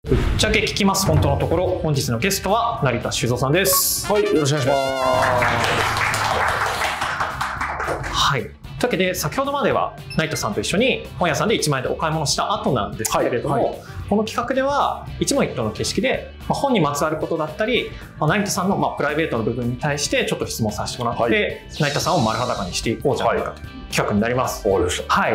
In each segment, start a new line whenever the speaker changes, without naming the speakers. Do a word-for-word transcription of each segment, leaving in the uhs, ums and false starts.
ぶっちゃけ聞きます本当のところ、本日のゲストは成田修造さんです。
はい、よろしくお願いします。
はい、というわけで先ほどまでは成田さんと一緒に本屋さんでいちまん円でお買い物した後なんですけれども、はいはい、この企画では一問一答の形式で、まあ、本にまつわることだったり、まあ、成田さんのまあプライベートの部分に対してちょっと質問させてもらって、はい、成田さんを丸裸にしていこうじゃないかという企画になります。
わかりました。
はい。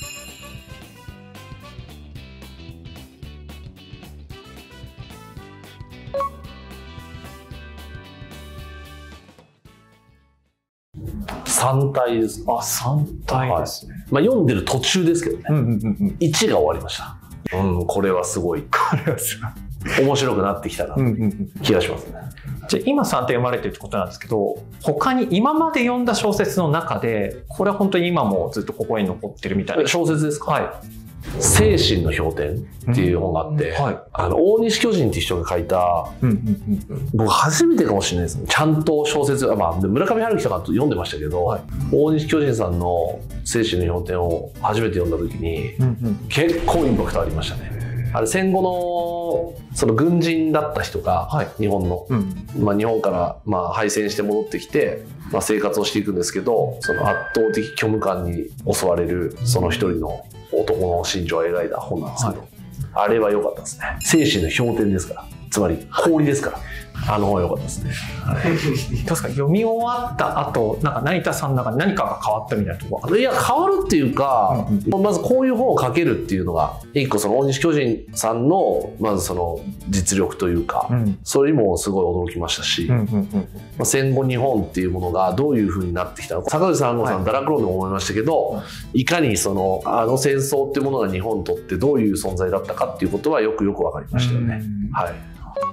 さん体です。
あ、さん体ですね。
はい、まあ読んでる途中ですけどね。
うんうんうんうん、
いちが終わりました。うん、これはすごい。
これはすごい。
面白くなってきたな気がしますね。
じゃあ今さん体読まれてるってことなんですけど、他に今まで読んだ小説の中で、これは本当に今もずっと心に残ってるみたいな
小説ですか？
はい。
精神の評点っていう本があって、うんはい、あの大西巨人っていう人が書いた、うんうんうん、僕初めてかもしれないですね。ちゃんと小説、まあ、村上春樹とか読んでましたけど、はい、大西巨人さんの精神の評点を初めて読んだ時に、うんうん、結構インパクトありましたね。あれ戦後のその軍人だった人が、はい、日本の、うんまあ、日本からまあ敗戦して戻ってきて、まあ、生活をしていくんですけど、その圧倒的虚無感に襲われるその一人の男の心情を描いた本なんですけど、はい、あれは良かったですね。精神の評点ですから、つまり氷ですから、あの本は良かったですね。はい、
確かに読み終わった後、なんか成田さんの中に何かが変わったみたいなところ。
いや変わるっていうか、うんうん、まずこういう本を書けるっていうのが一個、その大西巨人さんのまずその実力というか、うん、それにもすごい驚きましたし、うんうんうんまあ、戦後日本っていうものがどういう風になってきたのか、坂口さん、安吾さん、はい、ダラクローでも思いましたけど、いかにそのあの戦争っていうものが日本にとってどういう存在だったかっていうことはよくよく分かりましたよね。はい。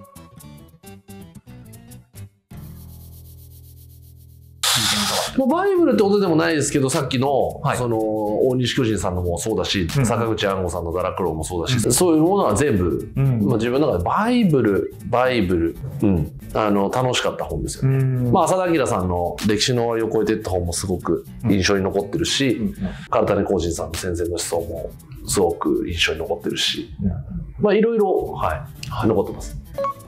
もうバイブルってことでもないですけど、さっきの、はい、その大西巨人さんのもそうだし、うん、坂口安吾さんのダラクローもそうだし、うん、そういうものは全部、うんまあ、自分の中でバイブルバイブル、うん、あの楽しかった本ですよね。うんまあ、浅田明さんの歴史の終わりを超えていった本もすごく印象に残ってるし、うん、唐谷光人さんの戦前の思想もすごく印象に残ってるし、うん、まあいろいろ、はいはい、残ってます。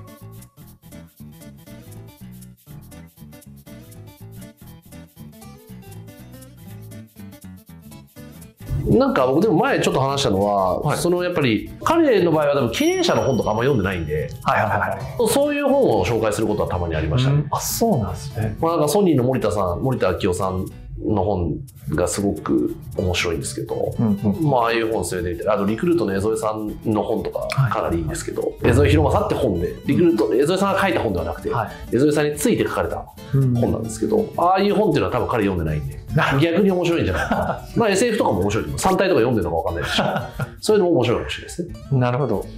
なんか僕でも前ちょっと話したのは、はい、そのやっぱり彼の場合は多分経営者の本とかあんま読んでないんで、はいはいはい、そういう本を紹介することはたまにありましたね。うん、
あ、そうなんですね。
まあ、なんかソニーの森田さん、森田明夫さんの本がすごく面白いんですけど、うんうん、まあああいう本それで見て、あとリクルートの江添さんの本とかかなりいいんですけど、はい、江添博正って本で、リクルート江添さんが書いた本ではなくて、はい、江添さんについて書かれた本なんですけど、うん、ああいう本っていうのは多分彼読んでないんで逆に面白いんじゃないかな。まあ エスエフ とかも面白いと思う。さん体とか読んでるのか分かんないですしそういうのも面白いかもしれないですね。
なるほど。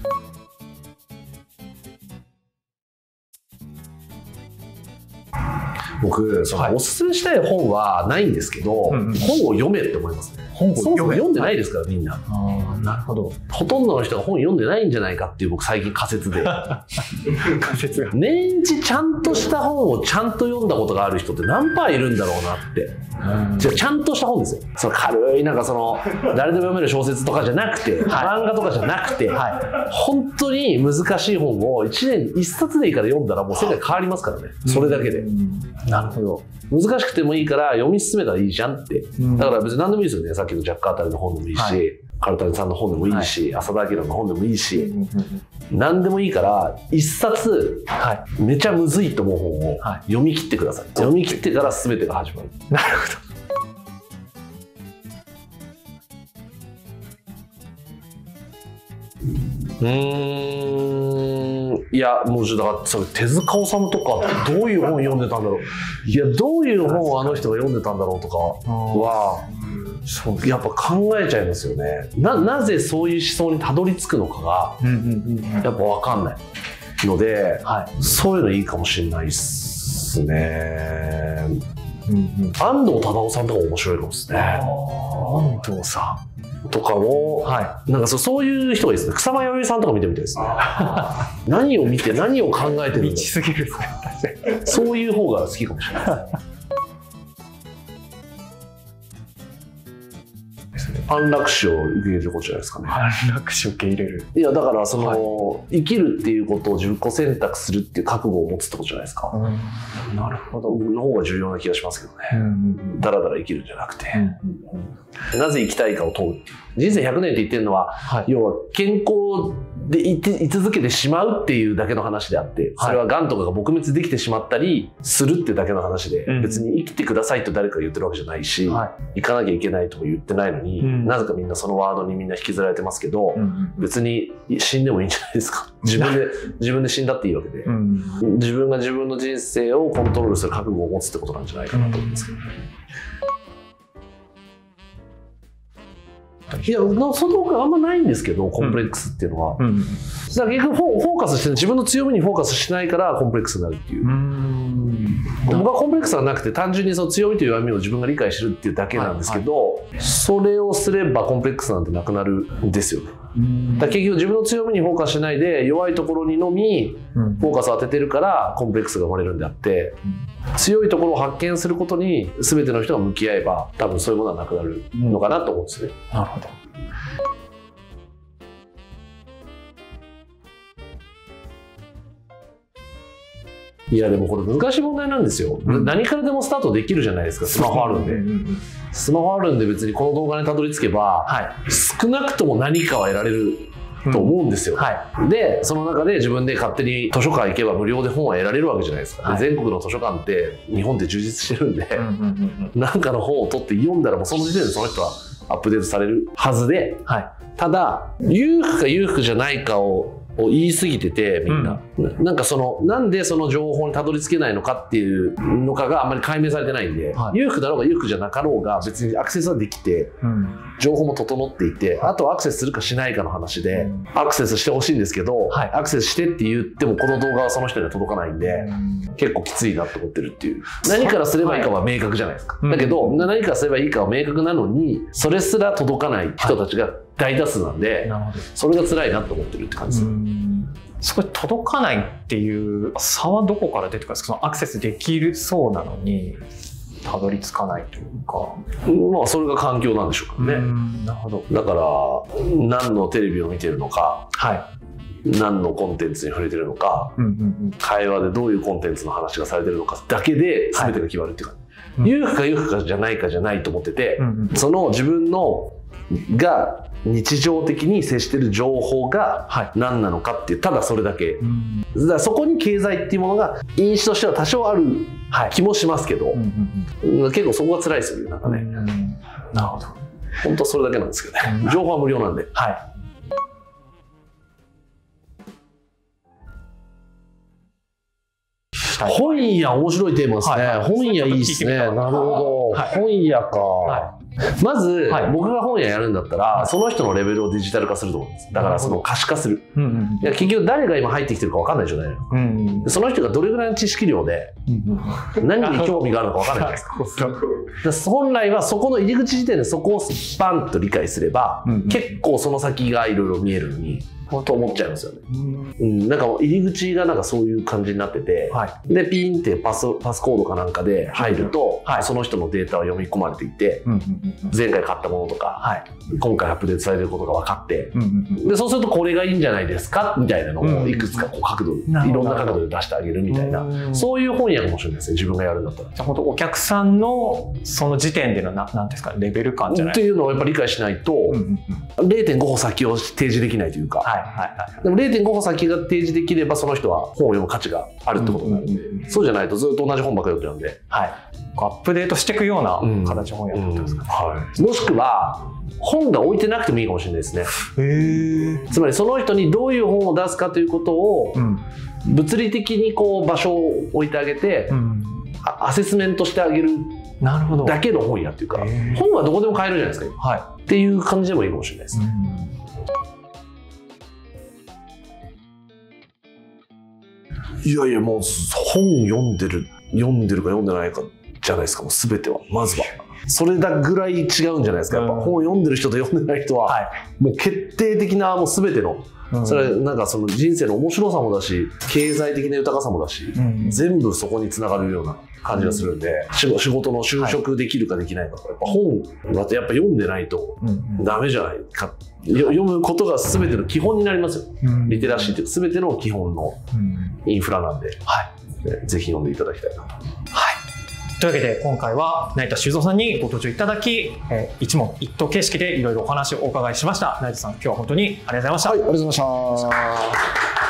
僕そのおすすめしたい本はないんですけど、はい、本を読めって思いますね。本を読め。読んでないですからみんな。
あ、なるほど。
ほとんどの人が本読んでないんじゃないかっていう僕最近仮説で
仮説が
年一ちゃんとした本をちゃんと読んだことがある人って何パーいるんだろうなって。じゃあちゃんとした本ですよ。その軽いなんかその誰でも読める小説とかじゃなくて、はい、漫画とかじゃなくて、はい、本当に難しい本をいちねんいっさつでいいから読んだらもう世界変わりますからね。それだけで。
なるほど。
難しくてもいいから読み進めたらいいじゃんって。だから別に何でもいいですよね。さっきのジャック・アタリの本でもいいし、はい、唐谷さんの本でもいいし、はい、浅田明の本でもいいし、何でもいいから一冊、はい、めちゃむずいと思う本を読み切ってください。はい、読み切ってから全てが始まる。
なるほど。
うーんいやもうだからそれ手塚治虫とかどういう本読んでたんだろう、いやどういう本をあの人が読んでたんだろうとかはやっぱ考えちゃいますよね。 な, なぜそういう思想にたどり着くのかがやっぱ分かんないので、はい、そういうのいいかもしれないっすね。うんうん、安藤忠雄さんとか面白いかもですね。
安藤さん
とかも、はい、なんか そ, そういう人がいいですね。草間彌生さんとか見てみたいですね。何を見て何を考えてるんだ。
道すぎるですね。
そういう方が好きかもしれないですね。 安楽死を受け入れることじゃないですかね。
安楽死を受け入れる。
いやだからその、はい、生きるっていうことを自己選択するっていう覚悟を持つってことじゃないですか。
うん、なるほど。
の方が重要な気がしますけどね。うん、だらだら生きるんじゃなくて、うん、なぜ生きたいかを問う。人生ひゃくねんって言ってるのは、はい、要は健康でいてい続けてしまうっていうだけの話であって、それはがんとかが撲滅できてしまったりするってだけの話で、うん、別に生きてくださいと誰かが言ってるわけじゃないし、はい、行かなきゃいけないとも言ってないのに、うん、なぜかみんなそのワードにみんな引きずられてますけど、うん、別に死んでもいいんじゃないですか。自分で自分で死んだっていいわけで、うん、自分が自分の人生をコントロールする覚悟を持つってことなんじゃないかなと思いますけどね。いや、その僕はあんまないんですけど、コンプレックスっていうのは。うんうん、だから結局フォーカスして、自分の強みにフォーカスしないからコンプレックスになるっていう。うーん、僕はコンプレックスはなくて、単純にその強みと弱みを自分が理解してるっていうだけなんですけど、はいはい、それをすればコンプレックスなんてなくなるんですよね。だ結局自分の強みにフォーカスしないで弱いところにのみフォーカスを当ててるからコンプレックスが生まれるんであって、強いところを発見することに全ての人が向き合えば多分そういうものはなくなるのかなと思うんですね。
なるほど。
いやでもこれ難しい問題なんですよ、うん、何からでもスタートできるじゃないですか。スマホあるんで、うんうん、スマホあるんで別にこの動画にたどり着けば、はい、少なくとも何かは得られると思うんですよ、うんはい、でその中で自分で勝手に図書館行けば無料で本は得られるわけじゃないですか、はい、全国の図書館って日本って充実してるんで何かの本を取って読んだらもうその時点でその人はアップデートされるはずで、はい、ただ裕福か裕福じゃないかをを言い過ぎててみんな、うん、なんかそのなんでその情報にたどり着けないのかっていうのかがあんまり解明されてないんで、はい、裕福だろうが裕福じゃなかろうが別にアクセスはできて、うん、情報も整っていて、あとはアクセスするかしないかの話で、うん、アクセスしてほしいんですけど、はい、アクセスしてって言ってもこの動画はその人には届かないんで、うん、結構きついなと思ってるっていう。何からすればいいかは明確じゃないですか、はい、だけど、うん、何からすればいいかは明確なのにそれすら届かない人たちが大多数なんで、はい、それが辛いなと思ってるって感じです。
そこ届かないっていう差はどこから出てくるんですか？そのアクセスできるそうなのにたどり着かないというか、
まあそれが環境なんでしょうからね。なるほど。だから何のテレビを見てるのか、はい、何のコンテンツに触れてるのか、うんうんうん、会話でどういうコンテンツの話がされてるのかだけで全てが決まるっていうか、はい、裕福か裕福かじゃないかじゃないと思ってて、うんうん、その自分のが日常的に接している情報が何なのかっていう、ただそれだけ、うん、だからそこに経済っていうものが因子としては多少ある気もしますけど、はい、うんうん、結構そこが辛いですよね、なんかね、うん、なるほど。本当はそれだけなんですけどね、うん、情報は無料なんで、はい、本屋面白いテーマですね、はいはい、本屋いいですね。なるほど、はい、本屋か、はい、まず、はい、僕が本屋やるんだったら、はい、その人のレベルをデジタル化すると思うんです。だからその可視化する、うんうん、いや結局誰が今入ってきてるか分かんないじゃないですか、うんうん、その人がどれぐらいの知識量で、うんうん、何に興味があるのか分かんないじゃないですか本来はそこの入り口時点でそこをスパンと理解すれば、うんうん、結構その先がいろいろ見えるのにと思っちゃいますよね、うん、なんか入り口がなんかそういう感じになってて、はい、でピーンってパス、パスコードかなんかで入ると、はい、その人のデータを読み込まれていて、うんうんうん、前回買ったものとか、はい、今回アップデートされてることが分かって、うんうん、でそうするとこれがいいんじゃないですかみたいなのをいくつかこう角度、うん、いろんな角度で出してあげるみたいな、そういう本屋かもしれないですね、自分がやるんだったら。
じゃあ本当お客さんのその時点でのななんですかレベル感じゃない
っていうのをやっぱり理解しないと、うんうん、れいてんご 歩先を提示できないというか、はいはいはい、でも れいてんご 歩先が提示できればその人は本を読む価値があるってことになるんで、うんうんうん、そうじゃないとずっと同じ本ばっかり読んでるんで、はい、
アップデートしていくような形の本やってことですかね、うんうん、はい、
もしくは本が置いてなくてもいいかもしれないですね。へ、つまりその人にどういう本を出すかということを、うん、物理的にこう場所を置いてあげて、うん、アセスメントしてあげるだけの本屋っていうか、本はどこでも買えるじゃないですか、はい、っていう感じでもいいかもしれないですね、うん、いやいやもう本読んでる読んでるか読んでないかじゃないですか、もう全てはまずはそれだぐらい違うんじゃないですか。やっぱ本を読んでる人と読んでない人は、はい、もう決定的なもう全ての、うん、それなんかその人生の面白さもだし、経済的な豊かさもだし、うん、全部そこにつながるような感じがするんで、うん、仕事の就職できるかできないかとか、やっぱ本だってやっぱ読んでないとダメじゃないか、うん、読むことが全ての基本になりますよ、うん、リテラシーって全ての基本のインフラなんで、はい、ぜひ読んでいただきたいなと。
はいというわけで今回は成田修造さんにご登場いただき、えー、一問一答形式でいろいろお話をお伺いしました。成田さん今日は本当にありがとうございました。
はい、ありがとうございました。